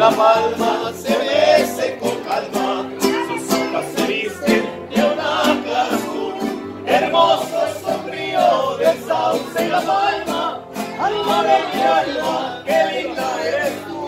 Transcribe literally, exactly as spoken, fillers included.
la palma se mece con calma, sus hojas se visten de una clara azul. Hermoso es sombrío del sauce y la palma, alma de mi alma, qué linda eres tú.